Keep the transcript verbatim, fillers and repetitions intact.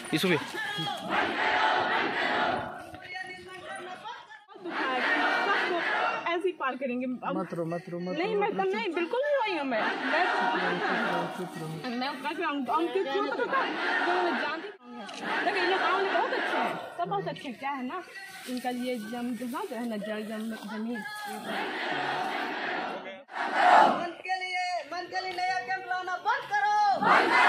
इसको भी ऐसे ही पार करेंगे। मत रो मत रो मत नहीं मैं तो नहीं बिल्कुल नहीं रोई हूँ मैं मैं जानती लेकिन ये लोग गाँव में बहुत अच्छे हैं, सब बहुत अच्छे हैं। क्या है ना इनका ये जम जमा जो है ना जल जम जमीन मन के लिए मन के लिए नया कैंप लाना बंद करो।